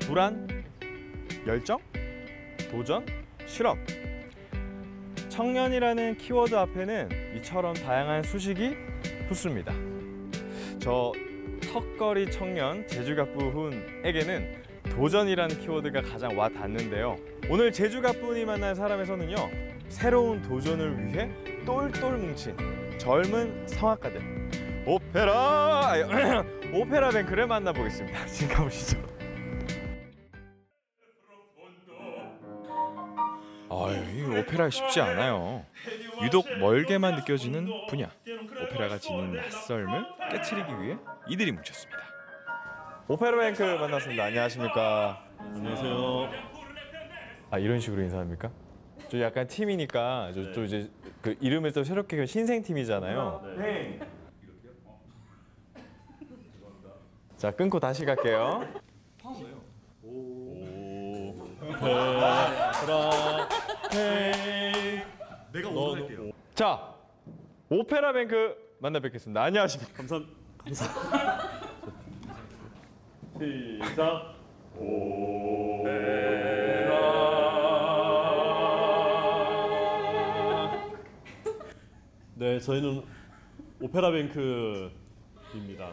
불안, 열정, 도전, 실험. 청년이라는 키워드 앞에는 이처럼 다양한 수식이 붙습니다. 저 턱걸이 청년 제주갑분에게는 도전이라는 키워드가 가장 와 닿는데요. 오늘 제주갑분이 만날 사람에서는요, 새로운 도전을 위해 똘똘 뭉친 젊은 성악가들 오페라 뱅크를 만나보겠습니다. 지금 가보시죠. 이 오페라 쉽지 않아요. 유독 멀게만 느껴지는 분야, 오페라가 지닌 낯설음을 깨트리기 위해 이들이 뭉쳤습니다. 오페라 뱅크 만났습니다. 안녕하십니까? 안녕하세요. 이런 식으로 인사합니까? 저 약간 팀이니까 저 이제 그 이름을 또 새롭게 신생 팀이잖아요. 네. 자, 끊고 다시 갈게요. 내가 오늘 할게요. 자, 오페라 뱅크 만나 뵙겠습니다. 안녕하십니까? 감사합니다. 시작. 네, 저희는 오페라 뱅크입니다.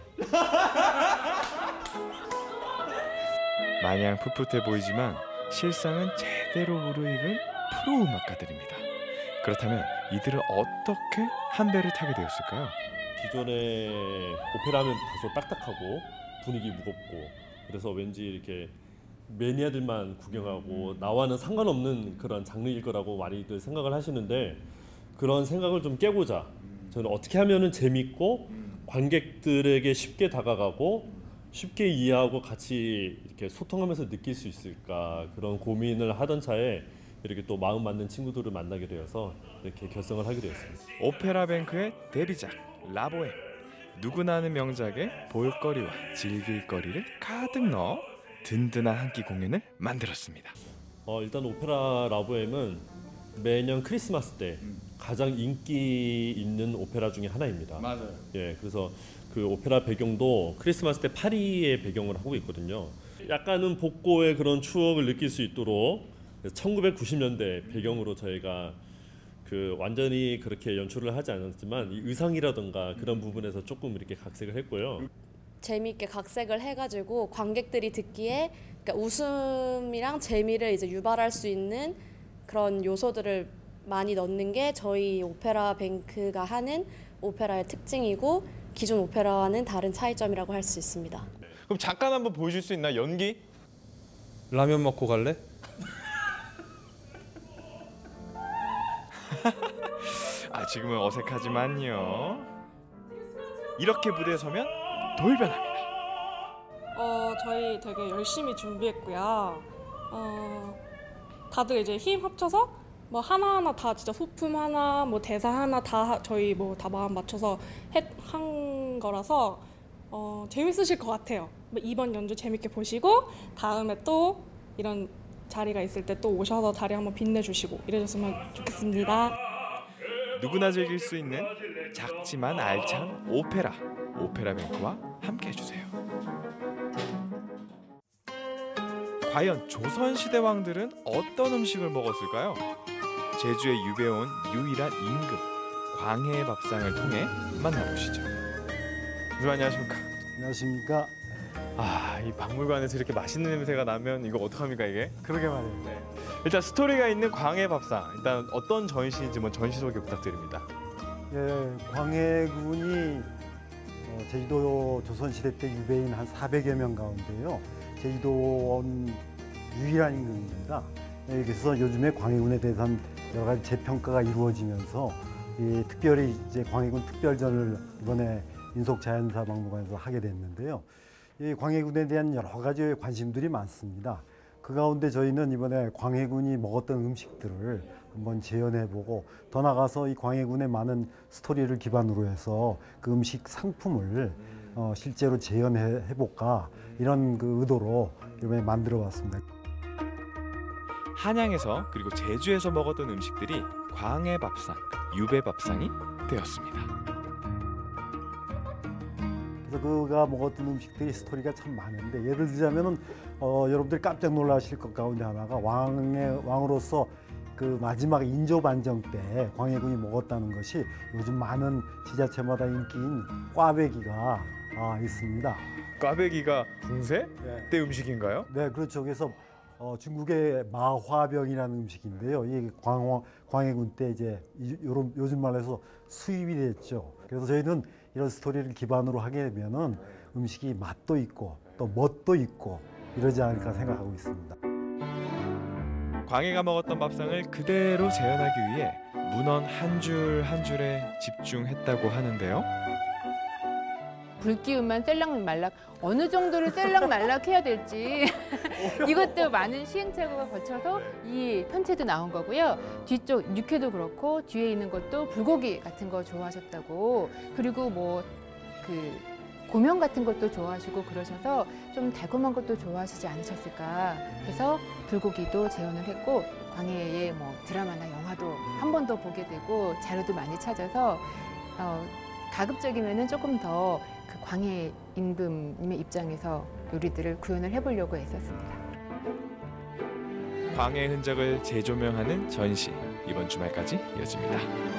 마냥 풋풋해 보이지만 실상은 제대로 무르익은 프로 음악가들입니다. 그렇다면 이들은 어떻게 한 배를 타게 되었을까요? 기존의 오페라는 다소 딱딱하고 분위기 무겁고 그래서 왠지 이렇게 매니아들만 구경하고 나와는 상관없는 그런 장르일 거라고 많이들 생각을 하시는데, 그런 생각을 좀 깨고자 저는 어떻게 하면은 재밌고 관객들에게 쉽게 다가가고 쉽게 이해하고 같이 이렇게 소통하면서 느낄 수 있을까, 그런 고민을 하던 차에 이렇게 또 마음 맞는 친구들을 만나게 되어서 이렇게 결성을 하게 되었습니다. 오페라 뱅크의 데뷔작 라보엠. 누구나 아는 명작에 볼거리와 즐길거리를 가득 넣어 든든한 한 끼 공연을 만들었습니다. 일단 오페라 라보엠은 매년 크리스마스 때 가장 인기 있는 오페라 중에 하나입니다. 맞아요. 예, 그래서 그 오페라 배경도 크리스마스 때 파리의 배경을 하고 있거든요. 약간은 복고의 그런 추억을 느낄 수 있도록 1990년대 배경으로 저희가 그 완전히 그렇게 연출을 하지 않았지만 이 의상이라던가 그런 부분에서 조금 이렇게 각색을 했고요. 재미있게 각색을 해가지고 관객들이 듣기에 그러니까 웃음이랑 재미를 이제 유발할 수 있는 그런 요소들을 많이 넣는 게 저희 오페라 뱅크가 하는 오페라의 특징이고 기존 오페라와는 다른 차이점이라고 할 수 있습니다. 그럼 잠깐 한번 보여줄 수 있나? 연기? 라면 먹고 갈래? 지금은 어색하지만요. 이렇게 무대에 서면 돌변합니다. 저희 되게 열심히 준비했고요. 다들 이제 힘 합쳐서 뭐 하나하나 다 진짜 소품 하나, 뭐 대사 하나 다 저희 뭐 다 마음 맞춰서 한 거라서 재밌으실 것 같아요. 이번 연주 재밌게 보시고 다음에 또 이런 자리가 있을 때 또 오셔서 다리 한번 빛내주시고 이래줬으면 좋겠습니다. 누구나 즐길 수 있는 작지만 알찬 오페라 뱅크와 함께 해주세요. 과연 조선시대 왕들은 어떤 음식을 먹었을까요? 제주에 유배온 유일한 임금 광해의 밥상을 통해 만나보시죠. 선생님 안녕하십니까? 안녕하십니까? 이 박물관에서 이렇게 맛있는 냄새가 나면 이거 어떡합니까 이게? 그러게 말이에요. 네. 일단 스토리가 있는 광해 밥상, 일단 어떤 전시인지 전시 소개 부탁드립니다. 예, 광해군이 제주도 조선시대 때 유배인 한 400여 명 가운데요. 제주도 온 유일한 임금입니다. 그래서 요즘에 광해군에 대해서는 여러 가지 재평가가 이루어지면서 특별히 이제 광해군 특별전을 이번에 인속자연사박물관에서 하게 됐는데요. 이 광해군에 대한 여러 가지 관심들이 많습니다. 그 가운데 저희는 이번에 광해군이 먹었던 음식들을 한번 재현해보고 더 나아가서 이 광해군의 많은 스토리를 기반으로 해서 그 음식 상품을 실제로 재현해볼까 이런 그 의도로 이번에 만들어봤습니다. 한양에서 그리고 제주에서 먹었던 음식들이 광해밥상, 유배밥상이 되었습니다. 그래서 그가 먹었던 음식들이 스토리가 참 많은데 예를 들자면은 여러분들이 깜짝 놀라실 것 가운데 하나가 왕으로서 그 마지막 인조 반정 때 광해군이 먹었다는 것이 요즘 많은 지자체마다 인기인 꽈배기가 있습니다. 꽈배기가 붕세 네. 때 음식인가요? 네, 그렇죠. 그래서 중국의 마화병이라는 음식인데요. 이 광해군 때 이제 요즘 말로 해서 수입이 됐죠. 그래서 저희는 이런 스토리를 기반으로 하게 되면은 음식이 멋도 있고 또 멋도 있고 이러지 않을까 생각하고 있습니다. 광해가 먹었던 밥상을 그대로 재현하기 위해 문헌 한 줄 한 줄에 집중했다고 하는데요. 불기운만 셀락말락 어느 정도로 셀락말락 해야 될지 이것도 많은 시행착오가 거쳐서 이 편체도 나온 거고요. 뒤쪽 육회도 그렇고 뒤에 있는 것도 불고기 같은 거 좋아하셨다고, 그리고 뭐 그 고명 같은 것도 좋아하시고 그러셔서 좀 달콤한 것도 좋아하시지 않으셨을까 해서 불고기도 재현을 했고, 광해의 뭐 드라마나 영화도 한 번 더 보게 되고 자료도 많이 찾아서 가급적이면은 조금 더 그 광해 임금님의 입장에서 요리들을 구현을 해보려고 했었습니다. 광해 흔적을 재조명하는 전시, 이번 주말까지 이어집니다.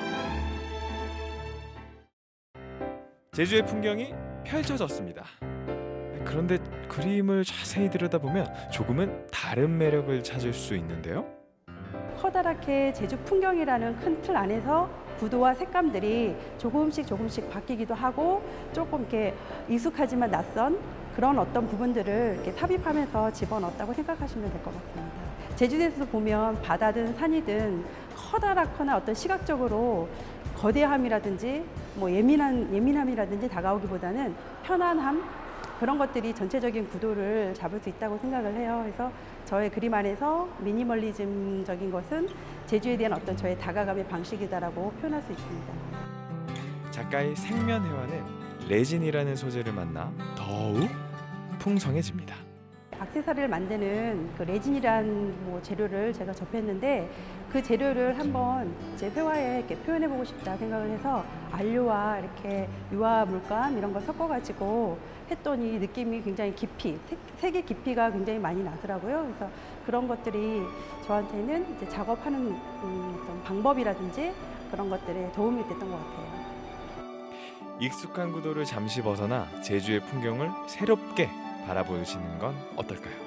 제주의 풍경이 펼쳐졌습니다. 그런데 그림을 자세히 들여다보면 조금은 다른 매력을 찾을 수 있는데요. 커다랗게 제주 풍경이라는 큰 틀 안에서 구도와 색감들이 조금씩 바뀌기도 하고 조금 이렇게 익숙하지만 낯선 그런 어떤 부분들을 이렇게 삽입하면서 집어넣었다고 생각하시면 될 것 같습니다. 제주도에서 보면 바다든 산이든 커다랗거나 어떤 시각적으로 거대함이라든지 뭐 예민함이라든지 다가오기보다는 편안함, 그런 것들이 전체적인 구도를 잡을 수 있다고 생각을 해요. 그래서 저의 그림 안에서 미니멀리즘적인 것은 제주에 대한 어떤 저의 다가감의 방식이다라고 표현할 수 있습니다. 작가의 생면회화는 레진이라는 소재를 만나 더욱 풍성해집니다. 액세서리를 만드는 그 레진이란 뭐 재료를 제가 접했는데 그 재료를 한번 제 회화에 이렇게 표현해보고 싶다 생각을 해서 안료와 이렇게 유화 물감 이런 걸 섞어가지고 했더니 느낌이 굉장히 깊이, 색의 깊이가 굉장히 많이 나더라고요. 그래서 그런 것들이 저한테는 이제 작업하는 어떤 방법이라든지 그런 것들에 도움이 됐던 것 같아요. 익숙한 구도를 잠시 벗어나 제주의 풍경을 새롭게 바라보시는 건 어떨까요?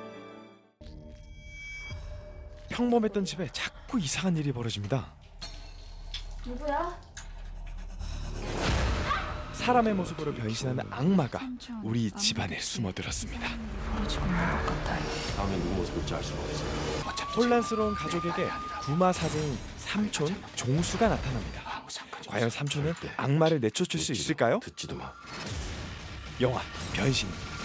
평범했던 집에 자꾸 이상한 일이 벌어집니다. 누구야? 사람의 모습으로 변신하는 악마가 우리 집안에 숨어들었습니다. 다음에 누구 모습일지 알 수가 없어요. 혼란스러운 가족에게 구마사제인 삼촌 종수가 나타납니다. 과연 삼촌은 악마를 내쫓을 수 있을까요? 듣지도 마. 영화 변신